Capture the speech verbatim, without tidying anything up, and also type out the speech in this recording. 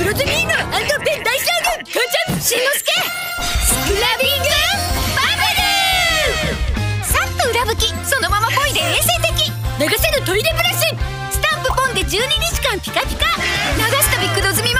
ロズミーノペン大将軍母ちゃんしんのすけスクラビングバブルさっと裏拭きそのままポイで衛生的流せるトイレブラシスタンプポンでじゅうににちかんピカピカ流すたび黒ずみ